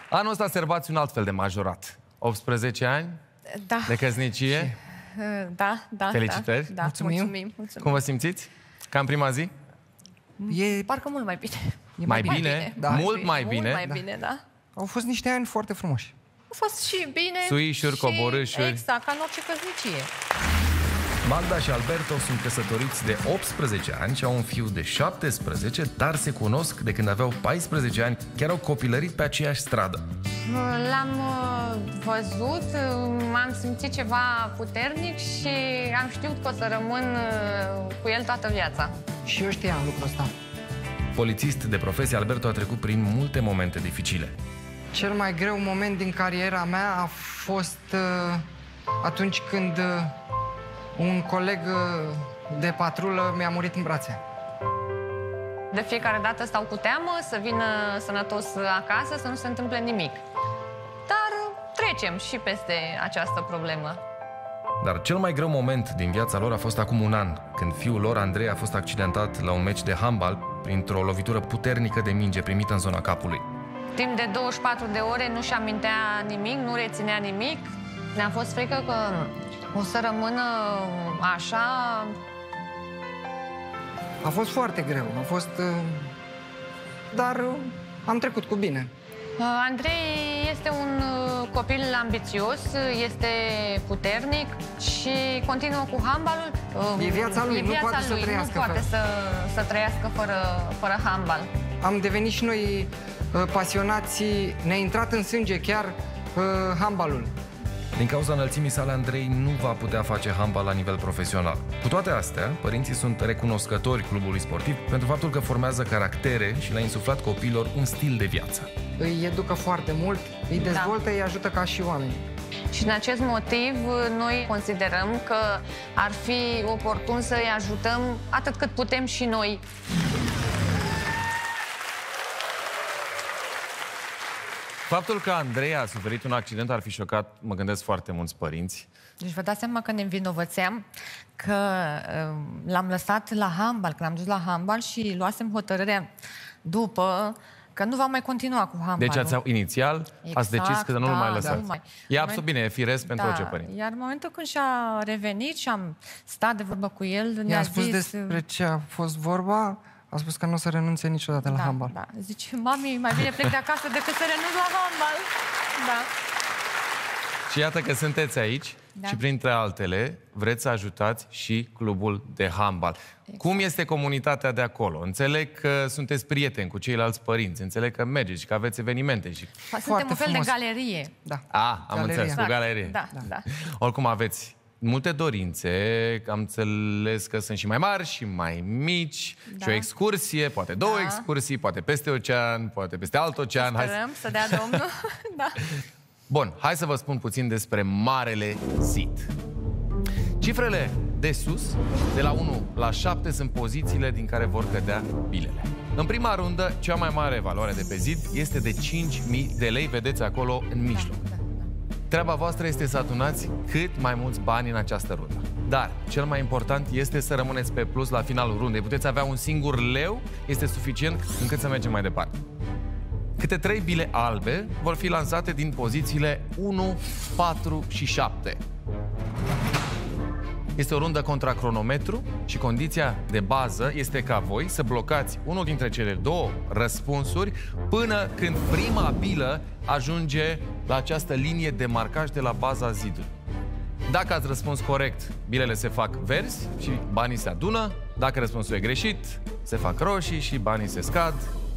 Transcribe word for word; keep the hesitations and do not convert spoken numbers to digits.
Anul ăsta servați un alt fel de majorat. optsprezece ani Da. de căsnicie. Da, da. Felicitări. Da, da. Mulțumim. Mulțumim, mulțumim. Cum vă simțiți? Ca în prima zi? E... Parcă mult mai bine. E Mai mai bine? bine. Da. Mult mai Mult bine? mai bine, da. Au fost niște ani foarte frumoși. A fost și bine. Suișuri, și... coborâșuri. Exact, ca în orice căsnicie. Magda și Alberto sunt căsătoriți de optsprezece ani și au un fiu de șaptesprezece, dar se cunosc de când aveau paisprezece ani, chiar au copilărit pe aceeași stradă. L-am uh, văzut, uh, m-am simțit ceva puternic și am știut că o să rămân uh, cu el toată viața. Și eu știam lucrul ăsta. Polițist de profesie, Alberto a trecut prin multe momente dificile. Cel mai greu moment din cariera mea a fost uh, atunci când uh, un coleg uh, de patrulă mi-a murit în brațe. De fiecare dată stau cu teamă să vină sănătos acasă, să nu se întâmple nimic. Dar trecem și peste această problemă. Dar cel mai greu moment din viața lor a fost acum un an, când fiul lor, Andrei, a fost accidentat la un meci de handbal printr-o lovitură puternică de minge primită în zona capului. Timp de douăzeci și patru de ore nu-și amintea nimic, nu reținea nimic. Ne-a fost frică că o să rămână așa. A fost foarte greu, a fost... Uh, dar uh, am trecut cu bine. Andrei este un copil ambițios, este puternic și continuă cu handbalul. E viața lui, e nu viața poate lui, să trăiască nu poate fără. să, să trăiască fără, fără handbal. Am devenit și noi uh, pasionați, ne-a intrat în sânge chiar uh, handbalul. Din cauza înălțimii sale, Andrei nu va putea face handbal la nivel profesional. Cu toate astea, părinții sunt recunoscători clubului sportiv pentru faptul că formează caractere și le-a insuflat copiilor un stil de viață. Îi educă foarte mult, îi dezvoltă, da. Îi ajută ca și oameni. Și din acest motiv, noi considerăm că ar fi oportun să-i ajutăm atât cât putem și noi. Faptul că Andrei a suferit un accident ar fi șocat, mă gândesc, foarte mulți părinți. Deci vă dați seama că ne învinovățeam că uh, l-am lăsat la handbal, că l-am dus la handbal și luasem hotărârea după că nu va mai continua cu handbalul. Deci ați, inițial exact, ați decis că nu-l da, mai lăsați. Da, mai. E absolut bine, e firesc pentru da, orice părinte. Iar în momentul când și-a revenit și am stat de vorbă cu el, ne-a spus zis... despre ce a fost vorba, a spus că nu o să renunțe niciodată da, la handbal. Da. Zice, mami, mai bine plec de acasă decât să renunț la handbal. Da. Și iată că sunteți aici da. și printre altele vreți să ajutați și clubul de handbal. Exact. Cum este comunitatea de acolo? Înțeleg că sunteți prieteni cu ceilalți părinți, înțeleg că mergeți și că aveți evenimente. Și... Suntem foarte un fel frumos. de galerie. Da. A, am Galeria. înțeles, cu galerie. Da, da, da. Oricum aveți multe dorințe, am înțeles că sunt și mai mari și mai mici, da. Și o excursie, poate două da. excursii, poate peste ocean, poate peste alt ocean. Sperăm hai să dea Domnul. Da. Bun, hai să vă spun puțin despre Marele Zid. Cifrele de sus, de la unu la șapte, sunt pozițiile din care vor cădea bilele. În prima rundă, cea mai mare valoare de pe zid este de cinci mii de lei, vedeți acolo în mijloc. Da, da, da. Treaba voastră este să adunați cât mai mulți bani în această rundă. Dar cel mai important este să rămâneți pe plus la finalul rundei. Puteți avea un singur leu, este suficient încât să mergem mai departe. Câte trei bile albe vor fi lansate din pozițiile unu, patru și șapte. Este o rundă contra cronometru și condiția de bază este ca voi să blocați unul dintre cele două răspunsuri până când prima bilă ajunge la această linie de marcaj de la baza zidului. Dacă ați răspuns corect, bilele se fac verzi și banii se adună. Dacă răspunsul e greșit, se fac roșii și banii se scad